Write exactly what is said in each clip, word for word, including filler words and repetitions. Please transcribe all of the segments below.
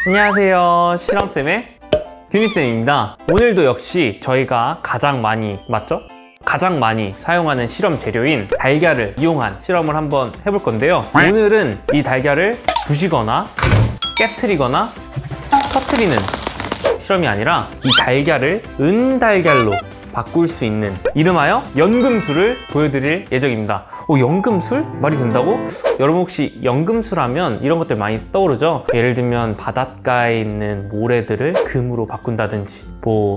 안녕하세요, 실험쌤의 규니쌤입니다. 오늘도 역시 저희가 가장 많이, 맞죠? 가장 많이 사용하는 실험 재료인 달걀을 이용한 실험을 한번 해볼 건데요. 오늘은 이 달걀을 부시거나 깨트리거나 터트리는 실험이 아니라 이 달걀을 은달걀로 바꿀 수 있는 이름하여 연금술을 보여드릴 예정입니다. 오, 연금술? 말이 된다고? 여러분 혹시 연금술 하면 이런 것들 많이 떠오르죠? 예를 들면 바닷가에 있는 모래들을 금으로 바꾼다든지 뭐...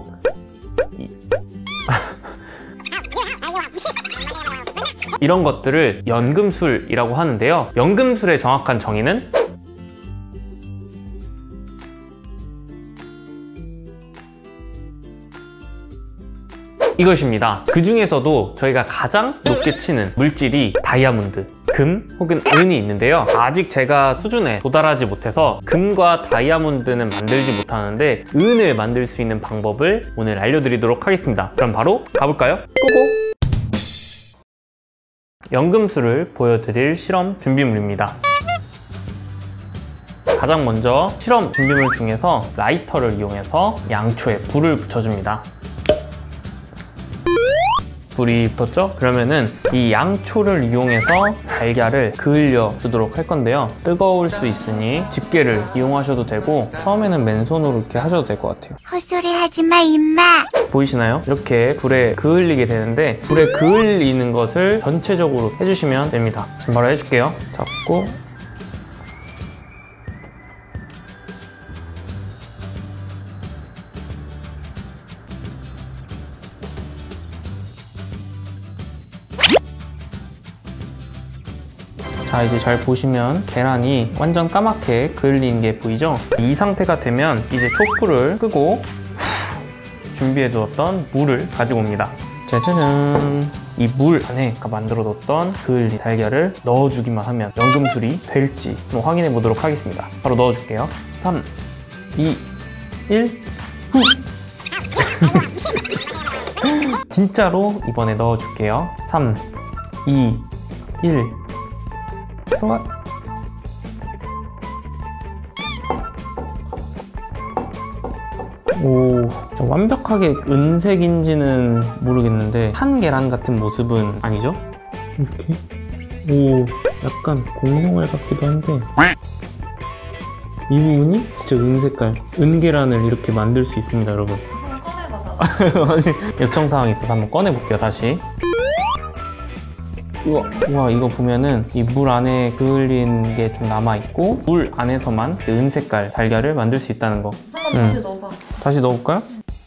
이런 것들을 연금술이라고 하는데요. 연금술의 정확한 정의는 이것입니다. 그 중에서도 저희가 가장 높게 치는 물질이 다이아몬드, 금 혹은 은이 있는데요. 아직 제가 수준에 도달하지 못해서 금과 다이아몬드는 만들지 못하는데 은을 만들 수 있는 방법을 오늘 알려드리도록 하겠습니다. 그럼 바로 가볼까요? 고고! 연금술을 보여드릴 실험 준비물입니다. 가장 먼저 실험 준비물 중에서 라이터를 이용해서 양초에 불을 붙여줍니다. 불이 붙었죠? 그러면은 이 양초를 이용해서 달걀을 그을려 주도록 할 건데요. 뜨거울 수 있으니 집게를 이용하셔도 되고 처음에는 맨손으로 이렇게 하셔도 될 것 같아요. 헛소리 하지마 임마. 보이시나요? 이렇게 불에 그을리게 되는데 불에 그을리는 것을 전체적으로 해주시면 됩니다. 지금 바로 해줄게요. 잡고 자, 이제 잘 보시면 계란이 완전 까맣게 그을린 게 보이죠? 이 상태가 되면 이제 촛불을 끄고 준비해 두었던 물을 가지고 옵니다. 짜자잔! 이 물 안에 아까 만들어 뒀던 그을린 달걀을 넣어주기만 하면 연금술이 될지 한번 확인해 보도록 하겠습니다. 바로 넣어줄게요. 삼, 이, 일, 후! 진짜로 이번에 넣어줄게요. 삼, 이, 일, 들어가. 오, 완벽하게 은색인지는 모르겠는데 탄 계란 같은 모습은 아니죠? 이렇게? 오, 약간 공룡알 같기도 한데 이 부분이 진짜 은색깔, 은계란을 이렇게 만들 수 있습니다, 여러분. 한번 꺼내봐. 요청사항이 있어서 한번 꺼내볼게요, 다시. 우와, 우와, 이거 보면은 이 물 안에 그을린 게 좀 남아있고 물 안에서만 그 은색깔 달걀을 만들 수 있다는 거. 한번 다시 응. 넣어봐. 다시 넣어볼까요?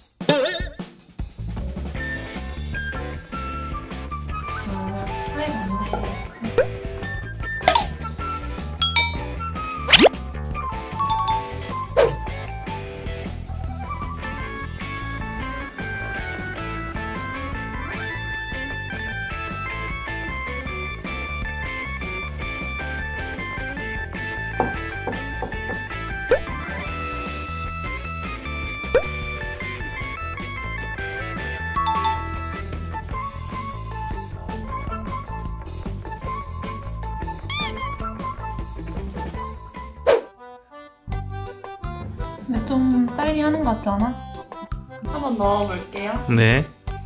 근데 좀 빨리 하는 것 같지 않아? 한번 넣어볼게요. 네.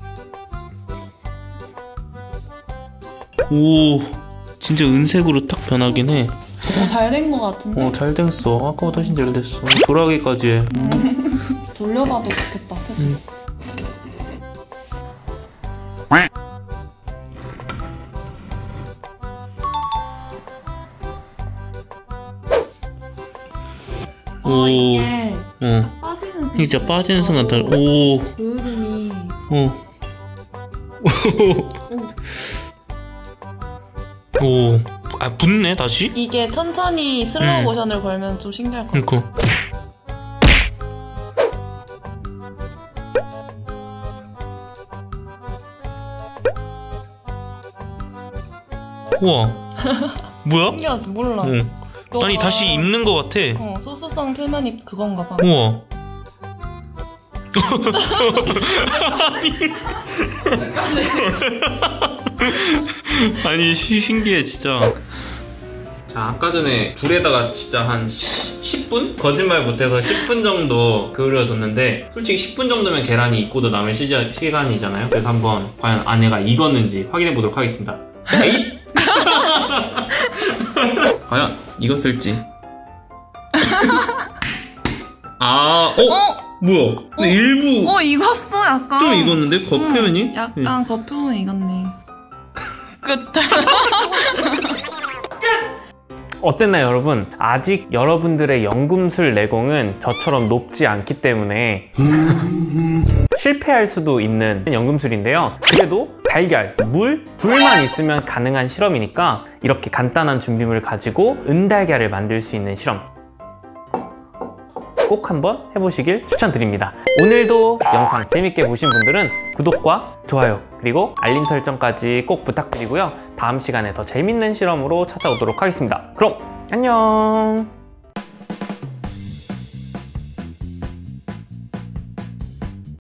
오, 진짜 은색으로 딱 변하긴 해. 어, 잘 된 것 같은데? 어, 잘 됐어. 아까보다 훨씬 잘 됐어. 돌아가기까지 해. 음. 돌려봐도 좋겠다, 그치? 음. 어, 이게 어. 빠지는 순간 진짜 빠지는 순간 달. 오. 그을음이 어. 오. 아, 붙네 다시? 이게 천천히 슬로우 음. 모션을 걸면 좀 신기할 것 같아. 그니까. 우와. 뭐야? 신기하지? 몰라. 어. 너가... 아니 다시 입는 것 같아. 어, 소수성 표면이 그건가 봐. 우와. 아니 아니 시, 신기해 진짜. 자, 아까 전에 불에다가 진짜 한 십 분? 거짓말 못해서 십 분 정도 그을려줬는데 솔직히 십 분 정도면 계란이 익고도 남을 시자, 시간이잖아요. 그래서 한번 과연 안에가 익었는지 확인해 보도록 하겠습니다. 에잇! 과연 익었을지. 아, 어? 어? 뭐야? 근데 일부 어, 익었어, 약간. 좀 익었는데 겉표면이? 응, 약간 겉표면 익었네. 끝. 어땠나요, 여러분? 아직 여러분들의 연금술 내공은 저처럼 높지 않기 때문에 실패할 수도 있는 연금술인데요. 그래도 달걀, 물, 불만 있으면 가능한 실험이니까 이렇게 간단한 준비물을 가지고 은달걀을 만들 수 있는 실험 꼭 한번 해보시길 추천드립니다. 오늘도 영상 재밌게 보신 분들은 구독과 좋아요 그리고 알림 설정까지 꼭 부탁드리고요. 다음 시간에 더 재밌는 실험으로 찾아오도록 하겠습니다. 그럼 안녕!